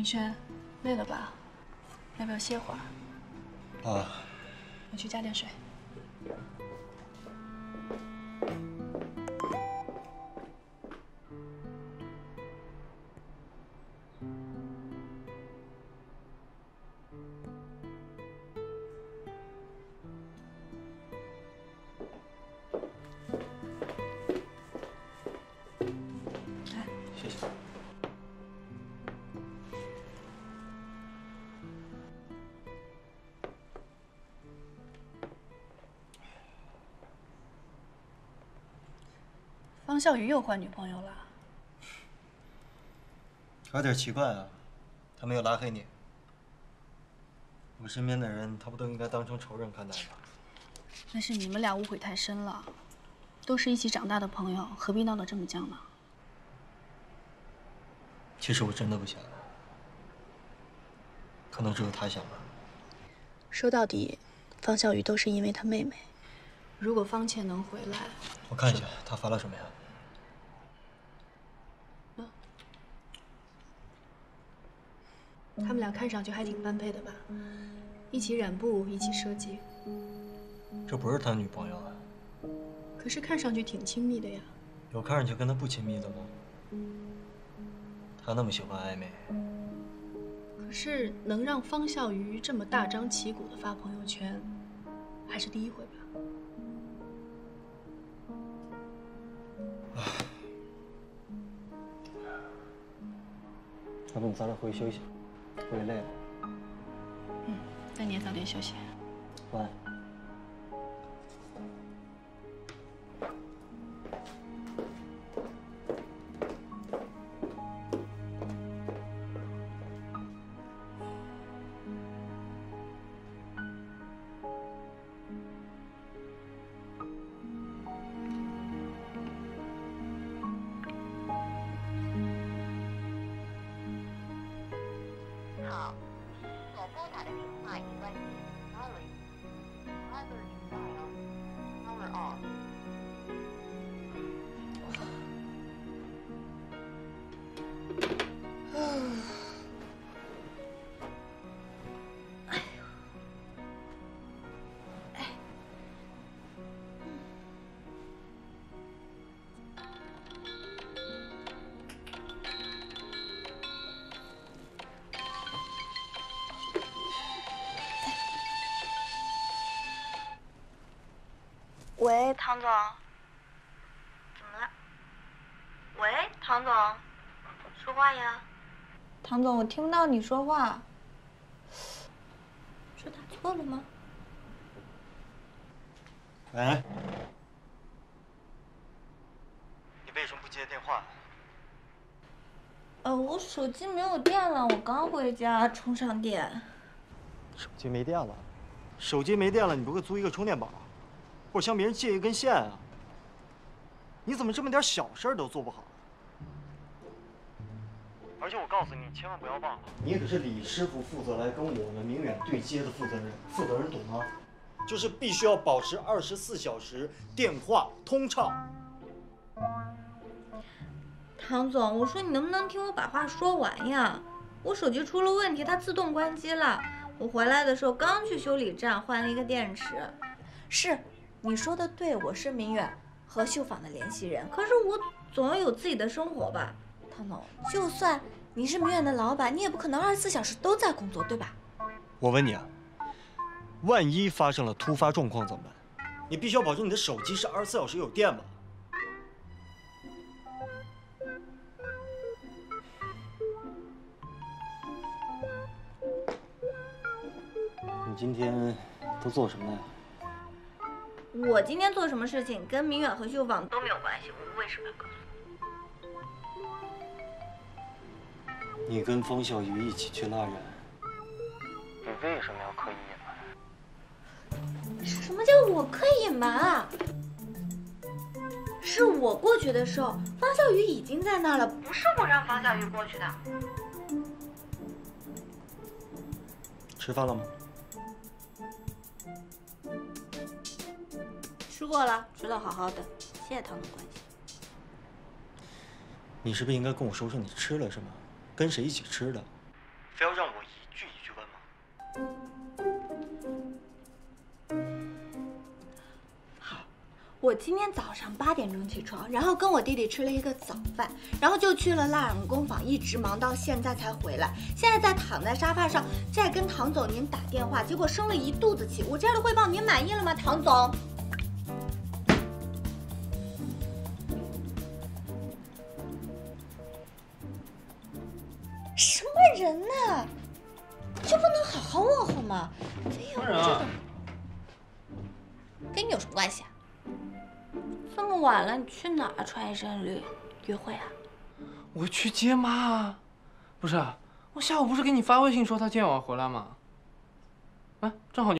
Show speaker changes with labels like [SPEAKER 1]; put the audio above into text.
[SPEAKER 1] 明轩，累了吧？要不要歇会儿？
[SPEAKER 2] 啊，
[SPEAKER 1] 我去加点水。
[SPEAKER 2] 谢谢。
[SPEAKER 1] 方笑宇又换女朋友了？
[SPEAKER 2] 有点奇怪啊，他没有拉黑你。我身边的人，他不都应该当成仇人看待吗？
[SPEAKER 1] 那是你们俩误会太深了，都是一起长大的朋友，何必闹得这么僵呢？
[SPEAKER 2] 其实我真的不想，可能只有他想吧。
[SPEAKER 1] 说到底，方笑宇都是因为他妹妹。如果方倩能回来，
[SPEAKER 2] 我看一下他发了什么呀？
[SPEAKER 1] 他们俩看上去还挺般配的吧？一起染布，一起设计。
[SPEAKER 2] 这不是他女朋友啊？
[SPEAKER 1] 可是看上去挺亲密的呀。
[SPEAKER 2] 有看上去跟他不亲密的吗？他那么喜欢暧昧。
[SPEAKER 1] 可是能让方笑宇这么大张旗鼓的发朋友圈，还是第一回吧？
[SPEAKER 2] 要不你早点回去休息，我也累了。
[SPEAKER 1] 那你也早点休息。
[SPEAKER 2] 晚安。
[SPEAKER 3] 好，您所拨打的电话已关机。Sorry，Either dial power off。
[SPEAKER 4] 喂，唐总，怎么了？喂，唐总，说话呀。唐总，我听不到你说话。是打错了吗？
[SPEAKER 2] 喂，你为什么不接电话？
[SPEAKER 4] 我手机没有电了，我刚回家充上电。
[SPEAKER 2] 手机没电了？手机没电了，你不会租一个充电宝，或者向别人借一根线啊？你怎么这么点小事都做不好？而且我告诉你，千万不要忘了，你可是李师傅负责来跟我们明远对接的负责人懂吗？就是必须要保持24小时电话通畅。
[SPEAKER 4] 唐总，我说你能不能听我把话说完呀？我手机出了问题，它自动关机了。我回来的时候刚去修理站换了一个电池。是，你说的对，我是明远和秀坊的联系人，可是我总要有自己的生活吧。唐总，就算你是明远的老板，你也不可能24小时都在工作，对吧？
[SPEAKER 2] 我问你啊，万一发生了突发状况怎么办？你必须要保证你的手机是24小时有电吧？你今天都做什么了呀？
[SPEAKER 4] 我今天做什么事情跟明远和秀坊都没有关系，我为什么要告诉你？
[SPEAKER 2] 你跟方小鱼一起去拉人，你为什么要刻意隐瞒？
[SPEAKER 4] 什么叫我刻意隐瞒啊？是我过去的时候，方小鱼已经在那儿了，不是我让方小鱼过去的。
[SPEAKER 2] 吃饭了吗？
[SPEAKER 4] 吃过了，吃得好好的，谢谢唐总关心。
[SPEAKER 2] 你是不是应该跟我说说你吃了什么，跟谁一起吃的？
[SPEAKER 4] 我今天早上8点钟起床，然后跟我弟弟吃了一个早饭，然后就去了蜡染工坊，一直忙到现在才回来。现在在躺在沙发上，在跟唐总您打电话，结果生了一肚子气。我这样的汇报您满意了吗，唐总？什么人呢？就不能好好问候吗？非要这种，跟你有什么关系啊？这么晚了，你去哪儿穿一身绿？约会啊？
[SPEAKER 5] 我去接妈啊！不是，我下午不是给你发微信说她今天晚上回来吗？哎，正好你。